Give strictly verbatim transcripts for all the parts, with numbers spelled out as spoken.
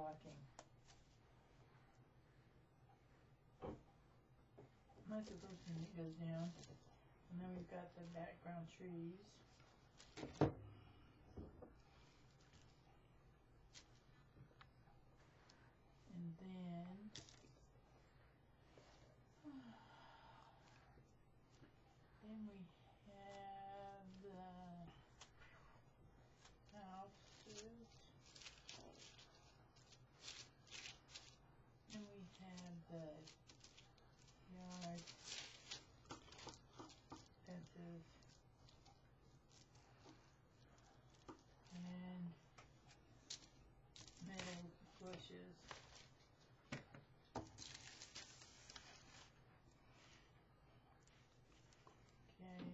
blocking. I suppose when it goes down. And then we've got the background trees. And then then we have the houses. And we have the yard fences and meadow bushes. Okay.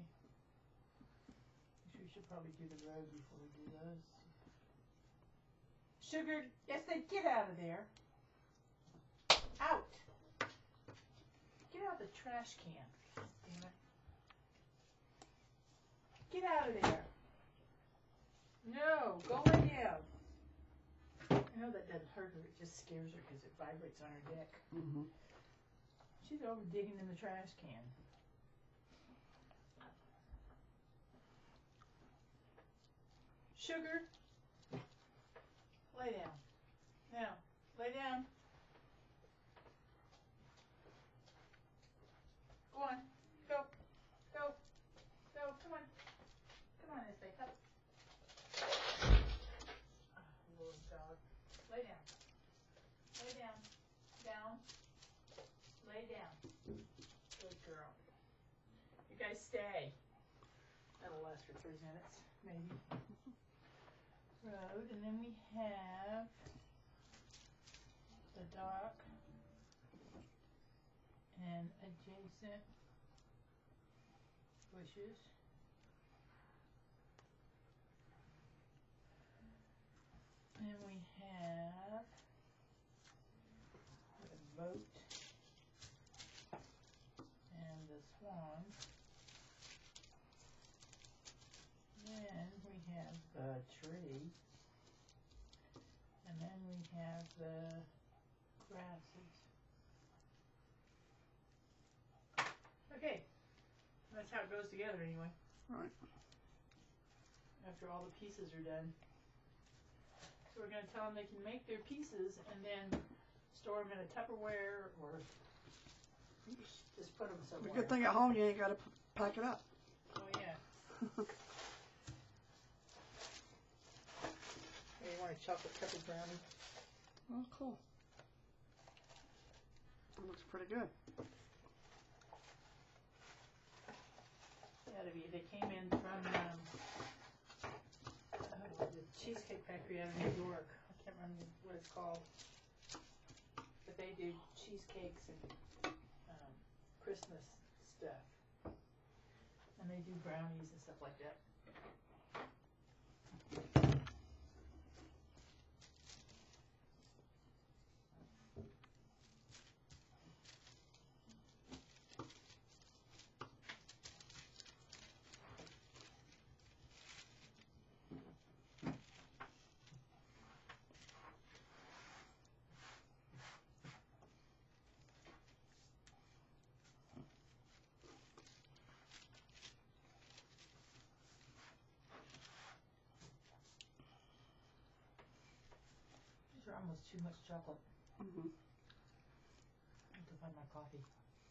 We should probably do the road before we do those. Sugar, yes, they get out of there. Out! Get out of the trash can. Damn it. Get out of there. No, go lay down. I know that doesn't hurt her, it just scares her because it vibrates on her neck. Mm-hmm. She's over digging in the trash can. Sugar, lay down. Now, lay down. Go on, go, go, go, come on. Come on, Estee, up. Oh, little dog. Lay down. Lay down. Down. Lay down. Good girl. You guys stay. That'll last for three minutes, maybe. Road, and then we have the dock and adjacent bushes. And we have the boat and the swan. Then we have the tree. And then we have the grasses. Okay, that's how it goes together anyway. Right. After all the pieces are done. So we're going to tell them they can make their pieces and then store them in a Tupperware or just put them somewhere. The good thing at home, you ain't got to pack it up. Oh, yeah. Hey, you want a chocolate covered brownie? Oh, cool. That looks pretty good. Yeah, be, they came in from um, uh, the Cheesecake Factory out of New York. I can't remember what it's called. But they do cheesecakes and um, Christmas stuff. And they do brownies and stuff like that. These are almost too much chocolate. Mm-hmm. I have to find my coffee.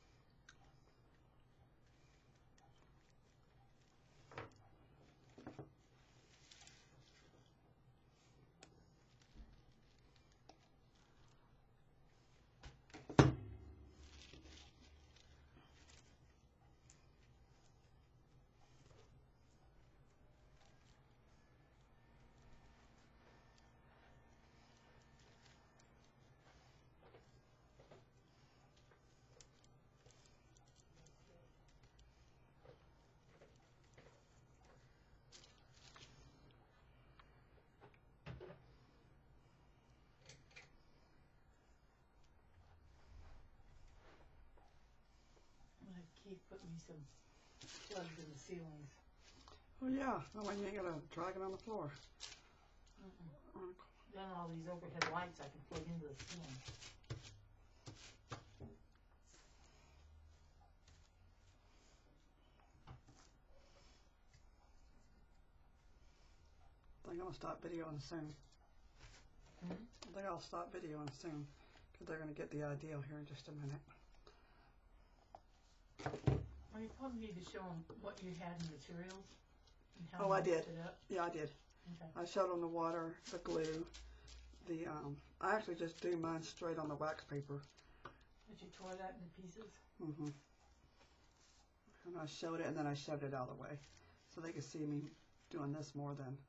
Keith put me some plugs in the ceilings. Oh, yeah. Oh, and you ain't got to drag it on the floor. Mm-mm. Oh, cool. Then all these overhead lights I can plug into the ceiling. I think I'll stop videoing soon. Hmm? I think I'll stop videoing soon because they're going to get the idea here in just a minute. Well, you probably need to show them what you had in materials and how Oh, you I did. mixed it up. Yeah, I did. Okay. I showed them the water, the glue, the, um, I actually just do mine straight on the wax paper. But you tore that into pieces? Mm-hmm. And I showed it and then I shoved it out of the way so they could see me doing this more than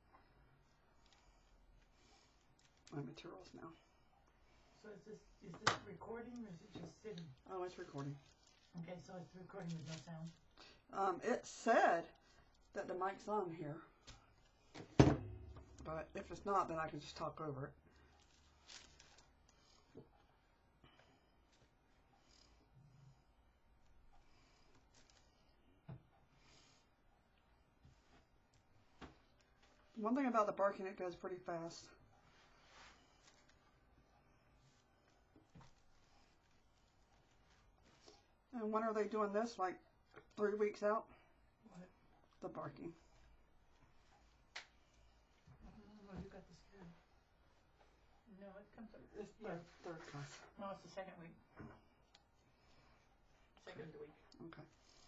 my materials now. So is this, is this recording or is it just sitting? Oh, it's recording. Okay, so it's recording with no sound. Um, it said that the mic's on here, but if it's not, then I can just talk over it. One thing about the barking, it goes pretty fast. And when are they doing this? Like three weeks out? What? The barking. Oh, you got this good. No, it comes up. It's Yeah. third, third class. No, it's the second week. Second of the week. Okay.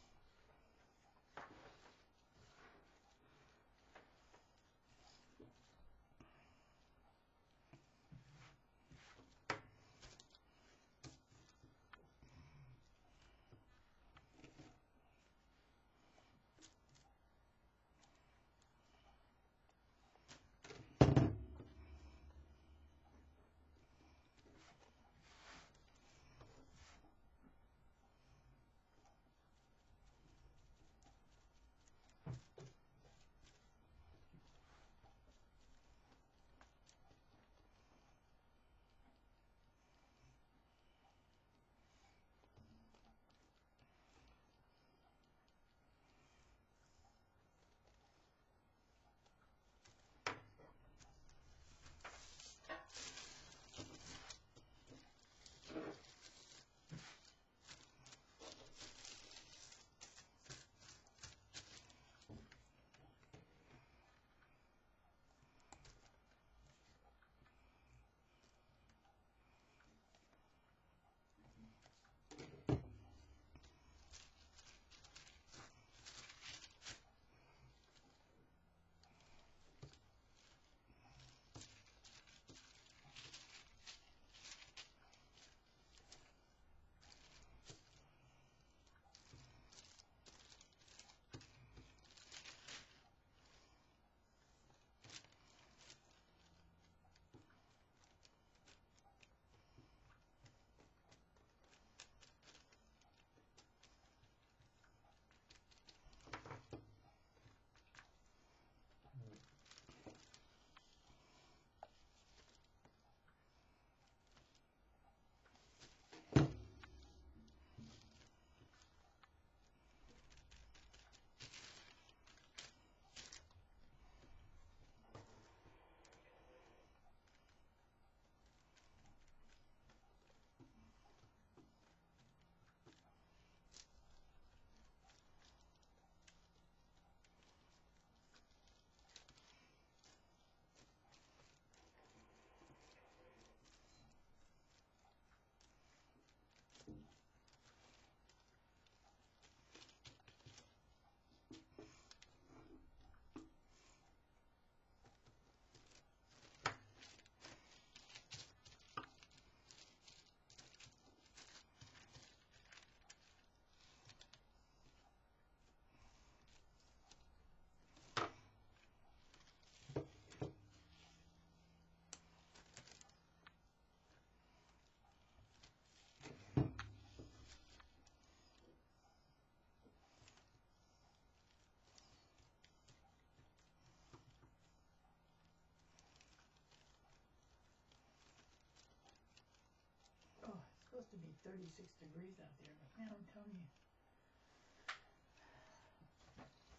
Supposed to be thirty-six degrees out there, but man, I'm telling you,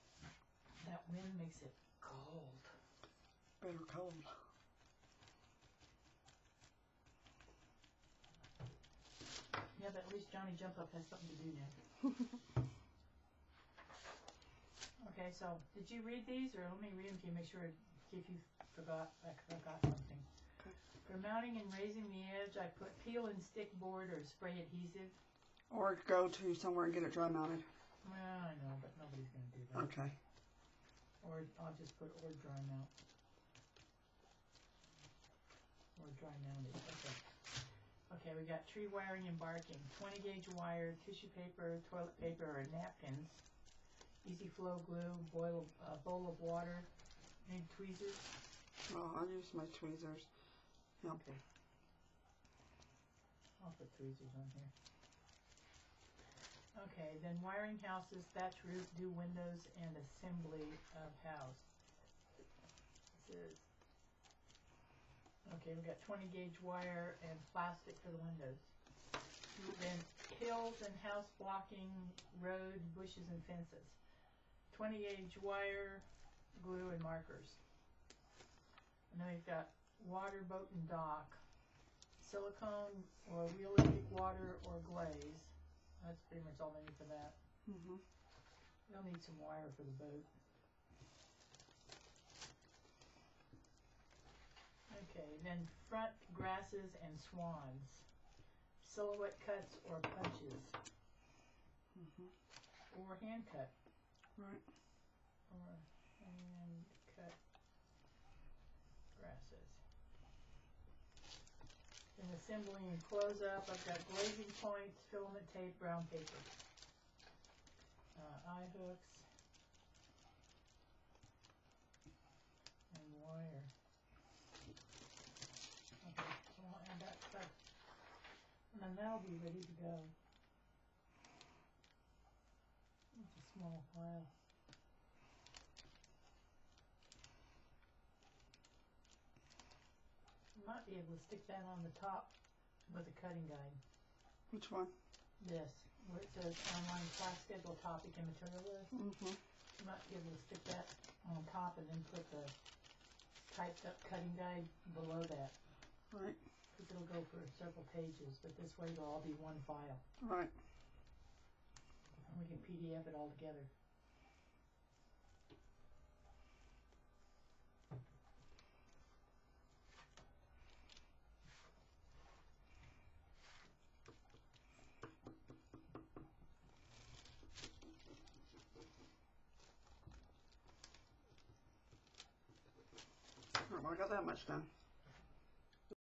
that wind makes it cold. Better cold. but at least Johnny Jump Up has something to do now. Okay, so did you read these, or let me read them to you, make sure, see if you forgot, I forgot something. Okay. For mounting and raising the edge, I put peel and stick board or spray adhesive. Or go to somewhere and get it dry mounted. Well, I know, but nobody's going to do that. Okay. Or I'll just put or dry mount. Or dry mounted. Okay. Okay, we got tree wiring and barking. twenty gauge wire, tissue paper, toilet paper, or napkins. Easy flow glue, boil a uh, bowl of water. Need tweezers. Oh, I'll use my tweezers. Yep. Okay. I'll put tweezers on here. Okay, then wiring houses, thatch roof, do windows, and assembly of house. This is, okay, we got twenty gauge wire and plastic for the windows. Then hills and house blocking, road, bushes, and fences. twenty gauge wire, glue, and markers. And then we've got water, boat, and dock. Silicone or realistic water or glaze. That's pretty much all they need for that. Mm-hmm. We'll need some wire for the boat. Okay, then front grasses and swans. Silhouette cuts or punches. Mm-hmm. Or hand cut. Right. Or hand cut grasses. In assembling and close up, I've got glazing points, filament tape, brown paper. Uh, eye hooks. And wire. Okay, so I'll add that stuff. And then that'll be ready to go. It's a small pile. You might be able to stick that on the top with a cutting guide. Which one? This, where it says online class schedule topic and material list. Mm-hmm. You might be able to stick that on top and then put the typed up cutting guide below that. Right. Because it'll go for several pages, but this way it'll all be one file. Right. And we can P D F it all together. Well, I got that much done.